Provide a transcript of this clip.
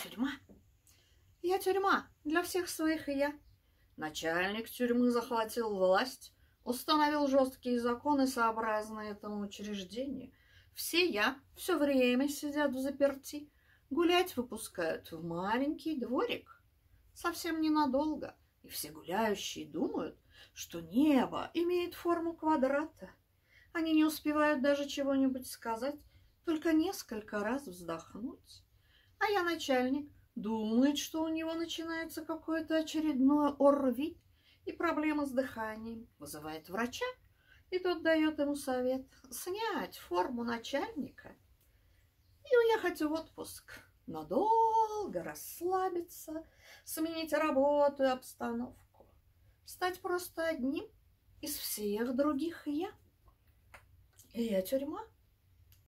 тюрьма. Я тюрьма для всех своих и я. Начальник тюрьмы захватил власть, установил жесткие законы, сообразные этому учреждению. Все я все время сидят в заперти, гулять выпускают в маленький дворик. Совсем ненадолго, и все гуляющие думают, что небо имеет форму квадрата. Они не успевают даже чего-нибудь сказать, только несколько раз вздохнуть. А я начальник, думает, что у него начинается какое-то очередное ОРВИ и проблема с дыханием. Вызывает врача, и тот дает ему совет снять форму начальника и уехать в отпуск. Надолго расслабиться, сменить работу и обстановку. Стать просто одним из всех других я. И я тюрьма.